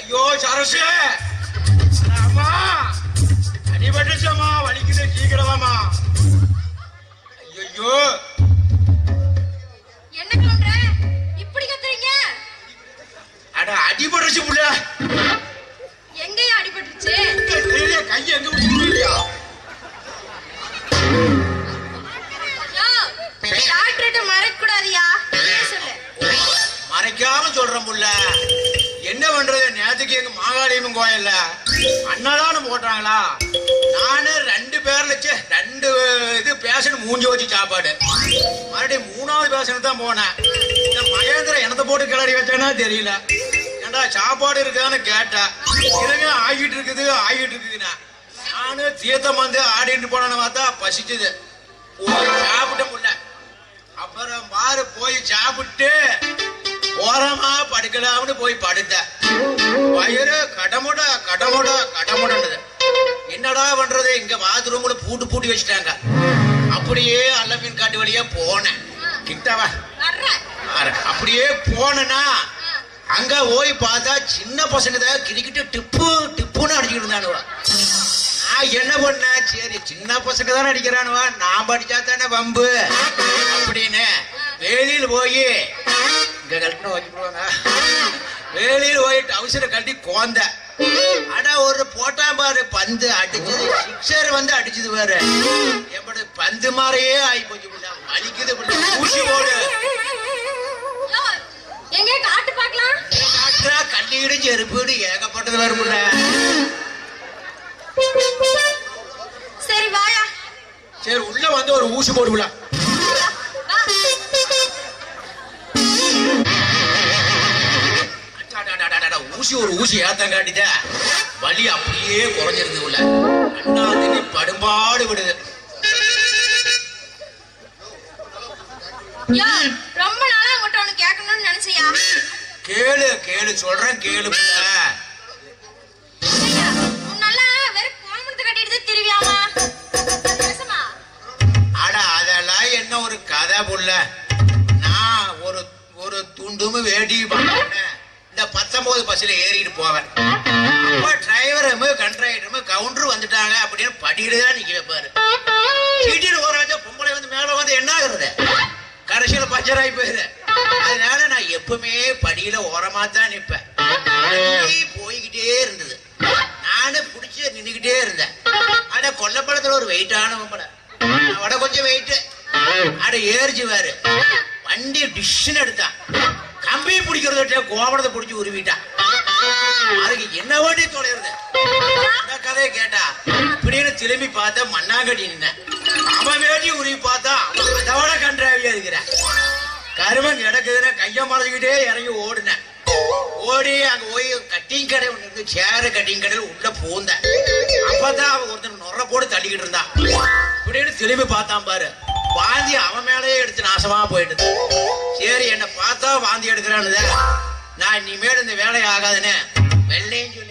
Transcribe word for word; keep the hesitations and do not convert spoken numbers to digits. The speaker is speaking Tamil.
ஐயோ சரசு அம்மா அடிபட்டுச்சம்மா வலிக்குது சீக்கிரமாமா. ஐயோ என்ன பண்ற இப்படி கத்துறீங்க? அட அடிபட்டுச்சு புள்ள. எங்கயா அடிபட்டுச்சு? கை எங்க விட்டுறியா? டாக்டர்ட்ட மறைக்க கூடாதியா, சொல்லு. மறைக்காம சொல்றேன் புள்ள. என்ன பண்றது, நேத்துக்கு எங்க மாகாளியம்மன் கோயில்ல அன்னதானம் போட்டாங்களா, நானு ரெண்டு பேர்ல ரெண்டு இது பேஷண்ட் மூஞ்சி வச்சு சாப்பாடு, மறுபடியும் மூணாவது பேஷண்ட் தான் போனேன். இந்த மகேந்திர என்னத்தை போட்டு கிளறி வச்சேன்னா தெரியல. ஏண்டா சாப்பாடு இருக்குதான்னு கேட்டேன். இருங்க ஆகிட்டு இருக்குது ஆகிட்டு இருக்குதுன்னா நானு தீர்த்தம் வந்து ஆடிட்டு போனேன்னு பார்த்தா பசிச்சுது, போய் சாப்பிட்ட முடியல. அப்புறம் பாரு போய் சாப்பிட்டு ஓரமா படுக்கலாம்னு போய் படுத்த, வயிறு கடமுட கடமுட கடமுடது. என்னடா பண்றது, இங்க பாத்ரூம்ல பூட்டு பூட்டி வச்சுட்டாங்க. அப்படியே அல்ல மீன் காட்டு வழியா போனேன். கிட்டவா அப்படியே போனா அங்க போய் பார்த்தா சின்ன பசங்க தான் கிரிக்கிட்டு டிப்பு டிப்புன்னு அடிச்சுட்டு இருந்தானுவா. நான் என்ன பண்ண, சரி சின்ன பசங்க தானே அடிக்கிறானுவா, நான் படிச்சா தானே வம்பு அப்படின்னு வேலியில் போய் இங்க கழட்டின வச்சுடுவாங்க, வேலியில் போயிட்டு அவசர கட்டி கோந்த. ஆனா ஒரு போட்டா பாரு பந்து அடிச்சது, சிக்ஸர் வந்து அடிச்சது பாரு, எப்படி பந்து மாதிரியே ஆகி போச்சு. வலிக்குது, ஊசி போடு. எங்க காட்டு பார்க்கலாம். காட்டுறா கண்ணீடு செருப்புடு ஏகப்பட்டது வருமுல்ல. சரி வாயா. சரி உள்ள வந்து ஒரு ஊசி போடுல. ஊசி ஒரு ஊசி ஏத்தம் காட்டித வலி அப்படியே குறைஞ்சிருது உள்ள. அண்ணாந்து படும்பாடு விடுது. ரொம்ப நாளா உங்கள்கிட்ட ஒண்ணு கேட்கணும்னு நினைச்சியா? கேளு கேளு சொல்றேன் கேளு. நல்லா வெறும் கோமணத்தை கட்டிட்டு திருவியாமா? அட அதெல்லாம் என்ன ஒரு கதை புள்ள. நான் ஒரு ஒரு துண்டுமு வேடி இந்த பத்தொன்பது பஸ்ல ஏறிட்டு போவேன். அப்ப டிரைவரும் கண்ட்ரைவரும் கவுண்டர் வந்துட்டாங்க அப்படின்னு படிக்கிட்டுதான் நிக்க வைப்பாரு. சீட்டில் ஓராஜா பொம்பளை வந்து மேல வந்து என்ன ஆகுறது, கடைசியில பஞ்சராகி போயிரு. அதனால நான் எப்பவுமே படியில ஓரமா தான் நிப்பேன். போய்கிட்டே இருந்தது, நானு புடிச்சு நின்னுகிட்டே இருந்தேன். ஆனா கொல்லப்படத்துல ஒரு வெயிட்டான பொம்பளை, அவட கொஞ்சம் வெயிட், அட ஏறிச்சுவாரு. வண்டி டிஷ்ன்னு எடுத்தான், கம்பி பிடிக்கிறத கோபடத்தை பிடிச்சி உருவிட்டான். அதுக்கு என்ன வண்டி தொலைறது கதையை கேட்டா இப்படின்னு திரும்பி பார்த்தா மண்ணாங்கட்டி நின்ன. அவன் வேண்டி உருவி பார்த்தா அவன் அதோட கன்றாவியா இருக்கிற. கருமன் கிடக்குதுன்னா கைய மறைஞ்சுக்கிட்டே இறங்கி ஓடுனேன். ஓடி அங்க போய் கட்டிங் கடை ஒண்ணு இருந்து, சேர கட்டிங் கடையில் உள்ள பூந்தேன். அப்பதான் அவன் ஒருத்தன் நொற போட்டு தள்ளிக்கிட்டு இருந்தான். இப்படின்னு திரும்பி பார்த்தான் பாரு, வாந்தி அவன் மேலேயே எடுத்து நாசமா போயிட்டு. சரி என்ன பார்த்தா வாந்தி எடுக்கிறான்னு நான் இனிமேல் இந்த வேலை ஆகாதுன்னு வெள்ளையும்